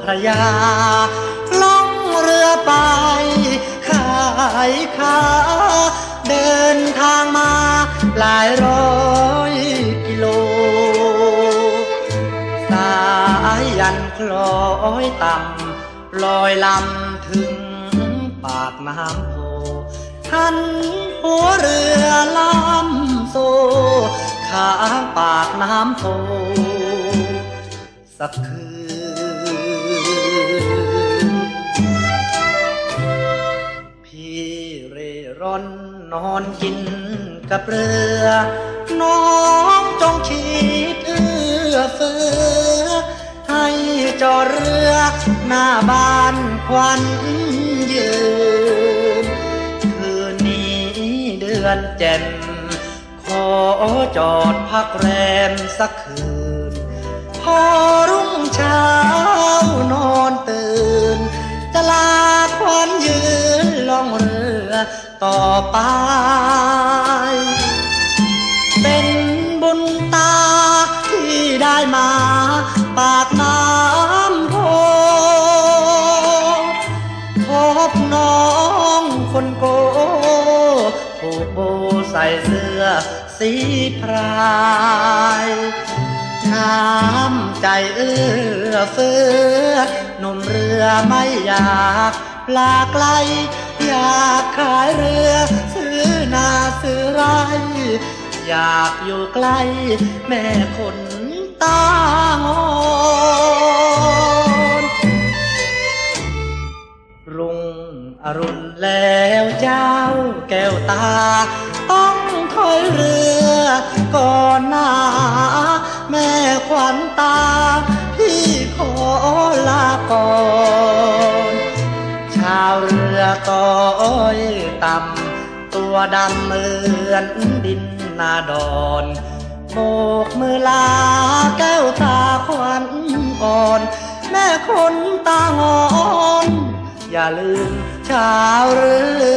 ระยาล่องเรือไปขายขาเดินทางมาหลายร้อยกิโลสายยันคล้อยต่ำลอยลำถึงปากน้ำโพหันหัวเรือลำโซข้างปากน้ำโพสักคืนพี่เร่ร่อนนอนกินกับเรือน้องจงคิดเอื้อเฟื้อให้จอดเรือหน้าบ้านควันยืนคืนนี้เดือนแจ่มขอจอดพักแรมสักคืนพอรุ่งเช้านอนตื่นจะลาควันยืนล่องเรือต่อไปเป็นบุญตาที่ได้มาปากน้ำโพพบน้องคนโกผูกโบใส่เสื้อสีพรายน้ำใจเอื้อเฟื้อหนุ่มเรือไม่อยากลาไกลอยากขายเรือซื้อนาซื้อไร่อยากอยู่ใกล้แม่คนตางอนรุ่งอรุณแล้วเจ้าแก้วตาต้องถอยเรือก่อนหน้าแม่ขวัญตาพี่ขอลาก่อนชาวเรือต้อยต่ำตัวดำเหมือนดินนาดอนโบกมือลาแก้วตาขวัญอ่อนแม่คนตางอนอย่าลืมชาวเรือ